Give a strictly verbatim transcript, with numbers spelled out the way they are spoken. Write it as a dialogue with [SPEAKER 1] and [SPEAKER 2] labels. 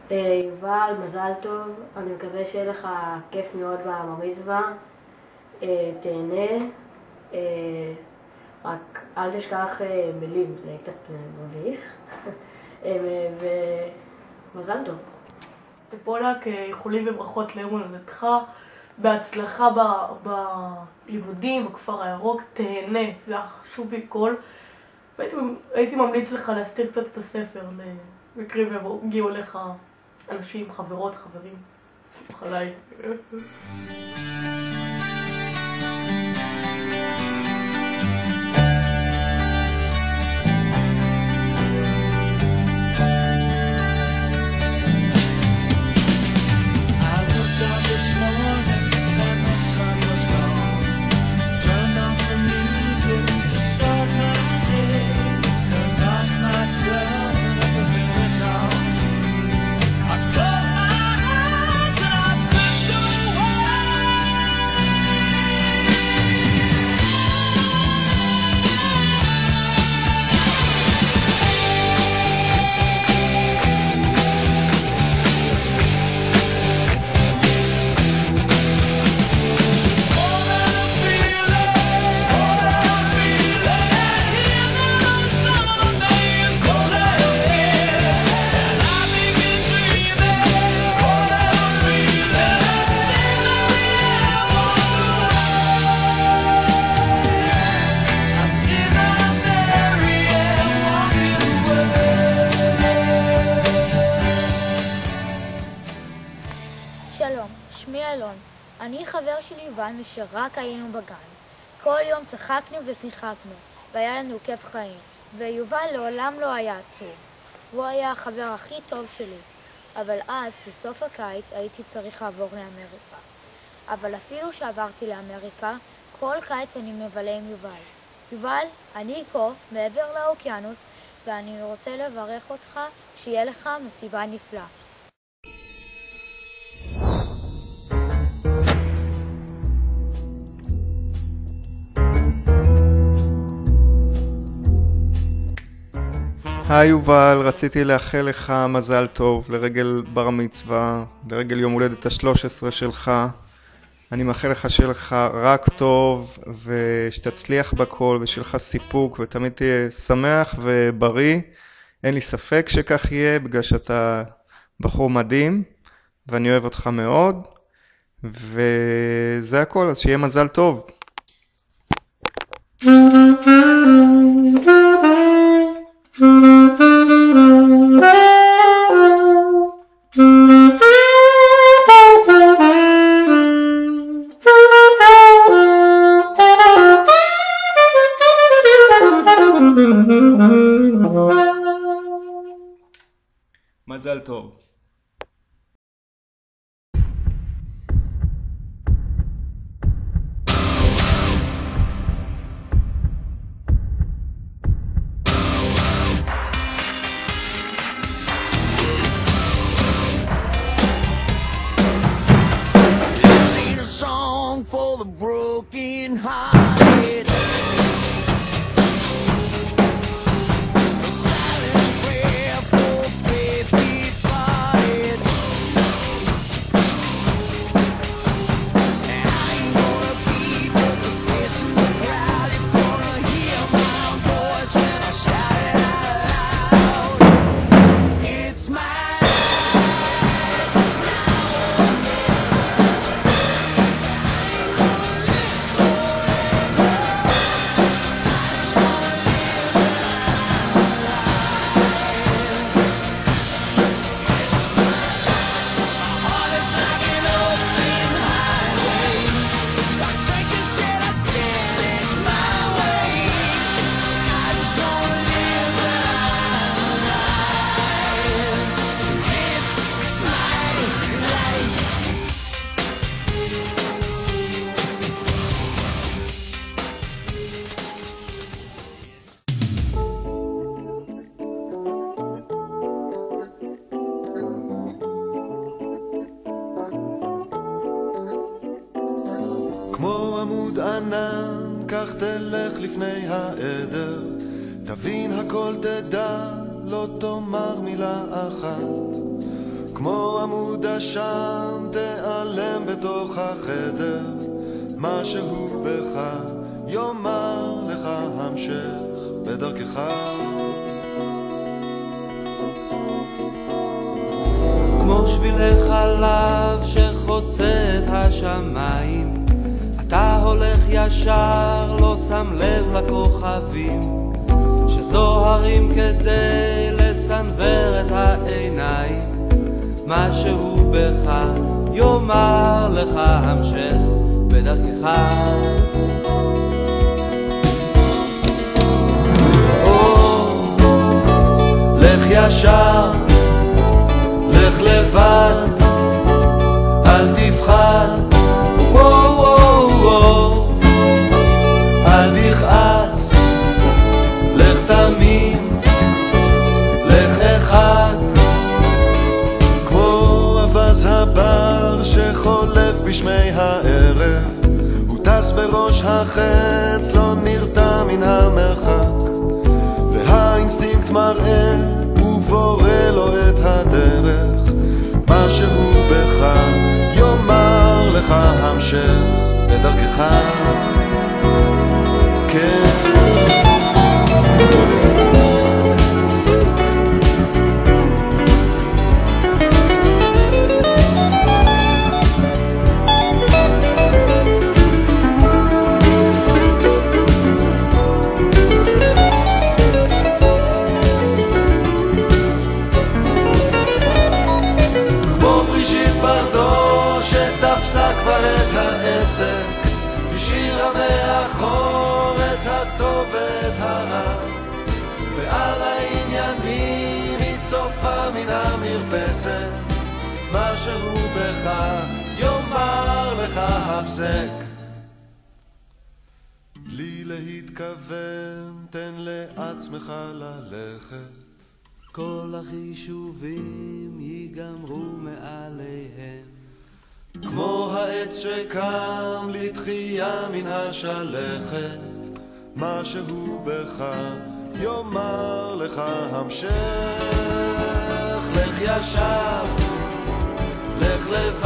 [SPEAKER 1] יובל, מזל טוב, אני מקווה שיהיה לך כיף מאוד בבר מצווה, תהנה, רק אל תשכח מילים, זה קצת מביך, ומזל טוב.
[SPEAKER 2] פולק, איחולים וברכות ליום הולדתך, בהצלחה בלימודים, בכפר הירוק, תהנה, זה החשוב מכל. הייתי ממליץ לך להסתיר קצת את הספר למקרים והגיעו לך אנשים, חברות, חברים, סמוך עליי.
[SPEAKER 3] שלום, שמי אלון. אני חבר של יובל משרק היינו בגן. כל יום צחקנו ושיחקנו, והיה לנו כיף חיים. ויובל לעולם לא היה עצוב. הוא היה החבר הכי טוב שלי. אבל אז, בסוף הקיץ, הייתי צריך לעבור לאמריקה. אבל אפילו שעברתי לאמריקה, כל קיץ אני מבלה עם יובל. יובל, אני פה, מעבר לאוקיינוס, ואני רוצה לברך אותך שיהיה לך מסיבה נפלאה.
[SPEAKER 4] היי יובל, רציתי לאחל לך מזל טוב לרגל בר המצווה, לרגל יום הולדת ה-שלוש עשרה שלך. אני מאחל לך שיהיה לך רק טוב ושתצליח בכל ושיהיה לך סיפוק ותמיד תהיה שמח ובריא. אין לי ספק שכך יהיה בגלל שאתה בחור מדהים ואני אוהב אותך מאוד, וזה הכל, אז שיהיה מזל טוב. מזל טוב.
[SPEAKER 5] Sing a song for the broken hearted.
[SPEAKER 6] כמו עמוד ענן, כך תלך לפני העדר, תבין הכל תדע, לא תאמר מילה אחת. כמו עמוד עשן תיעלם בתוך החדר, משהו בך יאמר לך המשך בדרכך.
[SPEAKER 7] כמו שבילי חלב שחוצה את השמיים, אתה הולך ישר, לא שם לב לכוכבים שזוהרים כדי לסנבר את העיניים. משהו בך יאמר לך המשך בדרכך. או, לך ישר, לך לבד, אל תפחד, וואו וואו וואו, אל תכעס, לך תמים, לך אחד.
[SPEAKER 6] כמו אבז הבר שחולף בשמי הערב, הוא טס בראש החץ, לא נרתע מן המרחק, והאינסטינקט מראה ובורא לו את הדרך. משהו בך יאמר לך המשך בדרכך. כן, השאירה מאחור את הטוב ואת הרע, ועל העניינים היא צופה מן המרפסת. משהו בך יאמר לך הפסק. בלי להתכוון תן לעצמך ללכת,
[SPEAKER 7] כל החישובים ייגמרו מעליהם.
[SPEAKER 6] כמו העץ שקם לתחייה מן השלכת. משהו בך יאמר לך המשך. לך ישר, לך לבד,